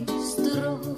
stroho.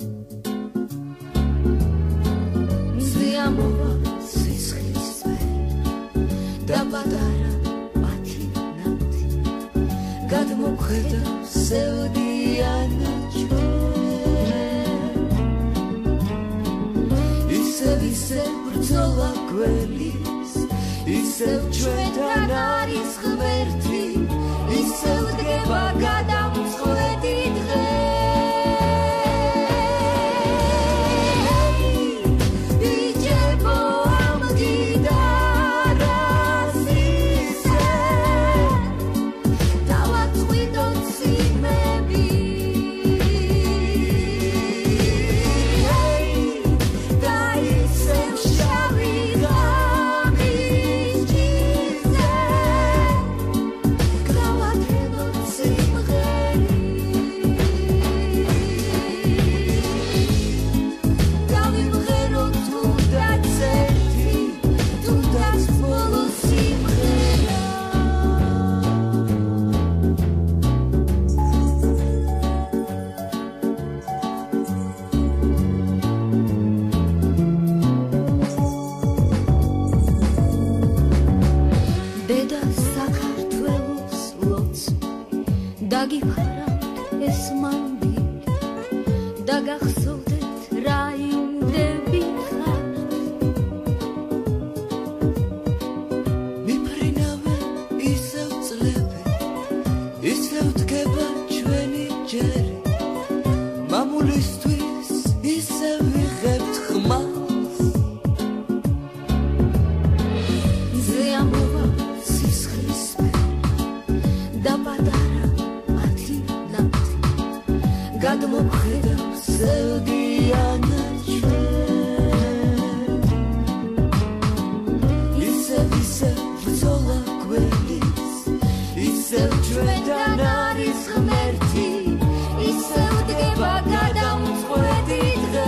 Ziamova si schlísme, da badara ati nati, gad mokheda sevdiana chve. Isevise bრძოლა გველის, ისევ ჩვენთან არის ღმერთი, ისევ დგება გადამწყვეტი დღე. ბიჭებო ამ გიტარას ისე დავაწყვიტოთ სიმები. დაგიფარავთ ეს მანდი და გახსოვდეთ რა იმდები ხარ. მიფრინავე ისევ წლები, ისევ დგება ჩვენი ჯერი, მამულისთვის ისევ ვიღებთ ხმალს. ზეამოვა სისხლისმე და პატარა გადმოხედავს ზევდიან ჩვენ. ისევ ბრძოლა გველის, ისევ ჩვენთან არის ღმერთი, ისევ დგება გადამწყვეტი დღე.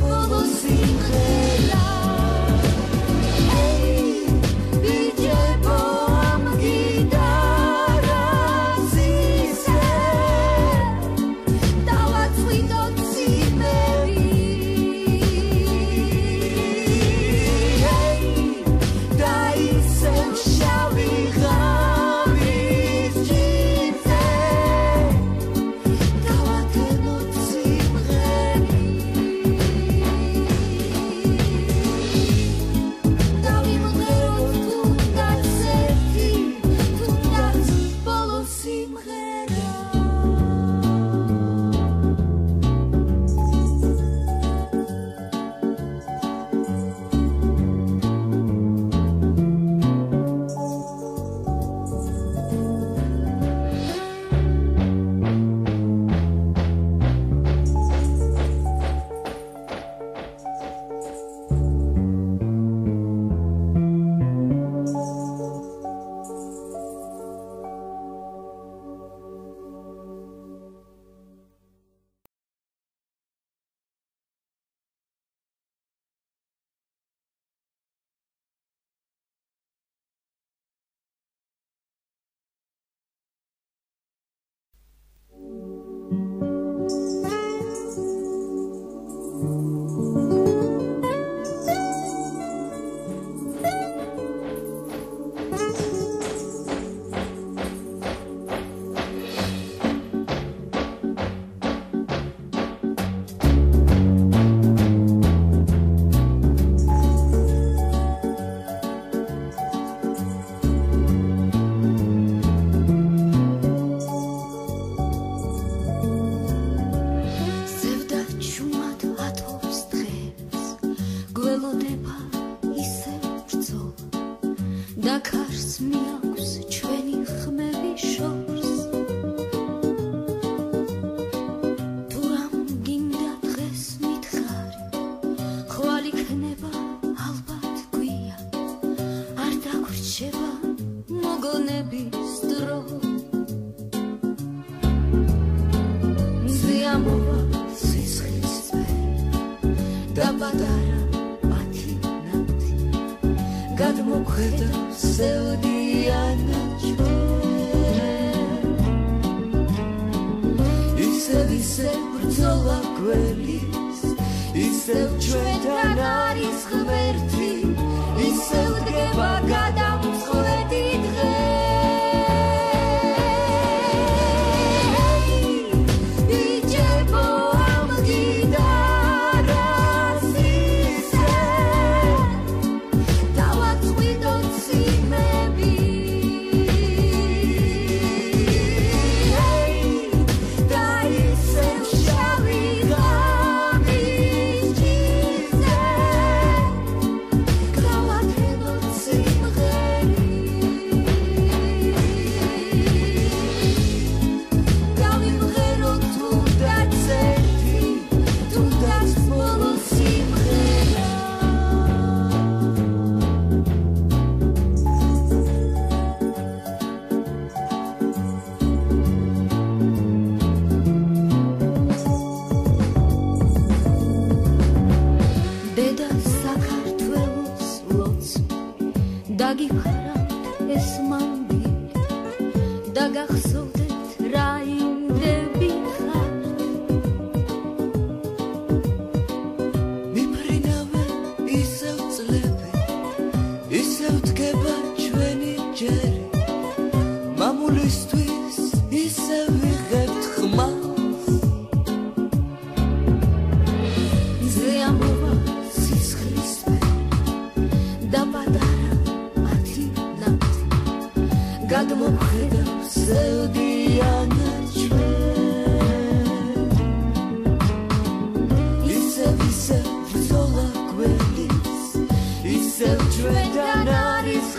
Hey, BJ boy. და ქარს მიაქვს ჩვენი ხმები შორს თუ რამ გინდა დღეს მითხარი ხვალ იქნება ალბათ გვია არ დაგვრჩება მოგონების დრო მზიამოვა სისხლის და პატარა ათინათი გადმოგვხედავს სევდიანა ჩვენ ისევ ბრძოლა გველის ისევ ჩვენთან არის ღმერთი ისევ დგება გადამწყვეტი დღე დაგიფხარათ ეს მანდილი და გახსოვდეთ რა იმდები ხარ მიფრინავე ისევ წლები ისევ დგება ჩვენი ჯერი მამულისთვის ისევ ვიღებთ ხმალს მზიამოვა სისხლის და პატარა გადმოგვხედავს სევდიანა ჩვენ ისევ ბრძოლა გველის ისევ ჩვენთან არის